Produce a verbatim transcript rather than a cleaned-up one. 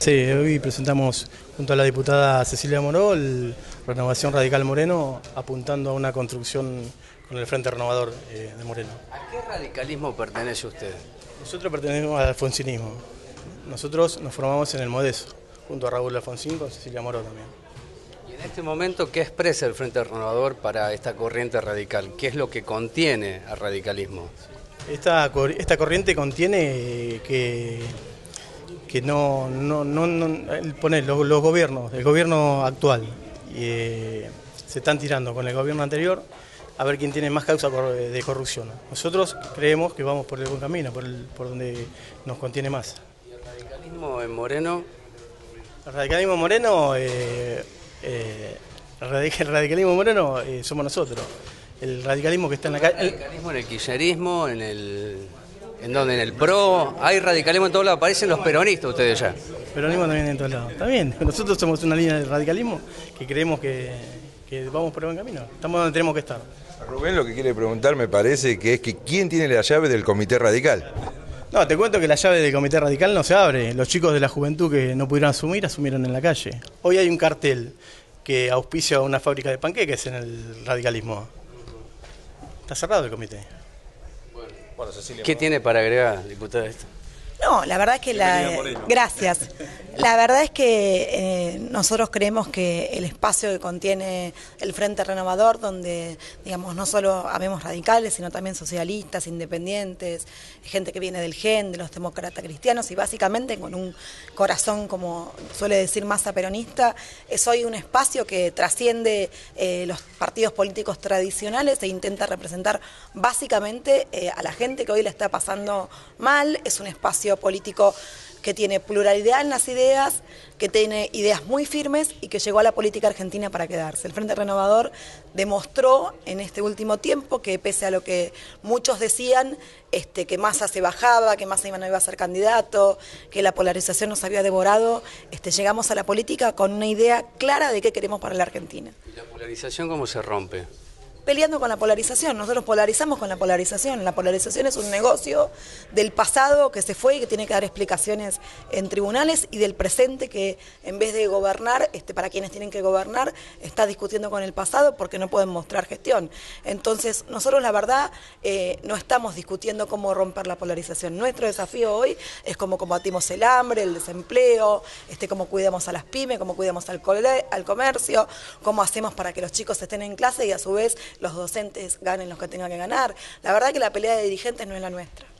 Sí, hoy presentamos junto a la diputada Cecilia Moró el Renovación Radical Moreno, apuntando a una construcción con el Frente Renovador eh, de Moreno. ¿A qué radicalismo pertenece usted? Nosotros pertenecemos al alfonsinismo. Nosotros nos formamos en el Modesto, junto a Raúl Alfonsín con Cecilia Moró también. Y en este momento, ¿qué expresa el Frente Renovador para esta corriente radical? ¿Qué es lo que contiene al radicalismo? Esta, esta corriente contiene que, que no, no, no, no poner los, los gobiernos, el gobierno actual, eh, se están tirando con el gobierno anterior a ver quién tiene más causa de corrupción. Nosotros creemos que vamos por el buen camino, por, el, por donde nos contiene más. ¿Y el radicalismo en Moreno? El radicalismo moreno, eh, eh, el radicalismo moreno eh, somos nosotros. El radicalismo que está en la calle. ¿Hay radicalismo en el kirchnerismo, en el, en donde, en el PRO? Hay radicalismo en todos lados, parecen los peronistas ustedes ya. Peronismo también en todos lados. Está bien, nosotros somos una línea de radicalismo que creemos que, que vamos por el buen camino. Estamos donde tenemos que estar. Rubén lo que quiere preguntar me parece que es que ¿quién tiene la llave del Comité Radical? No, te cuento que la llave del Comité Radical no se abre. Los chicos de la juventud que no pudieron asumir, asumieron en la calle. Hoy hay un cartel que auspicia una fábrica de panqueques en el radicalismo. Está cerrado el comité. Bueno, bueno, Cecilia, ¿qué tiene para agregar, diputada, esto? No, la verdad es que la... Gracias. La verdad es que eh, nosotros creemos que el espacio que contiene el Frente Renovador, donde, digamos, no solo habemos radicales, sino también socialistas, independientes, gente que viene del G E N, de los demócratas cristianos, y básicamente con un corazón, como suele decir Massa, peronista, es hoy un espacio que trasciende eh, los partidos políticos tradicionales e intenta representar básicamente eh, a la gente que hoy la está pasando mal. Es un espacio político que tiene pluralidad en las ideas, que tiene ideas muy firmes y que llegó a la política argentina para quedarse. El Frente Renovador demostró en este último tiempo que pese a lo que muchos decían, este, que Massa se bajaba, que Massa no iba a ser candidato, que la polarización nos había devorado, este, llegamos a la política con una idea clara de qué queremos para la Argentina. ¿Y la polarización cómo se rompe? Peleando con la polarización. Nosotros polarizamos con la polarización. La polarización es un negocio del pasado que se fue y que tiene que dar explicaciones en tribunales, y del presente que, en vez de gobernar, este, para quienes tienen que gobernar, está discutiendo con el pasado porque no pueden mostrar gestión. Entonces, nosotros la verdad eh, no estamos discutiendo cómo romper la polarización. Nuestro desafío hoy es cómo combatimos el hambre, el desempleo, este, cómo cuidamos a las pymes, cómo cuidamos al, al comercio, cómo hacemos para que los chicos estén en clase y a su vez los docentes ganen los que tengan que ganar. La verdad que la pelea de dirigentes no es la nuestra.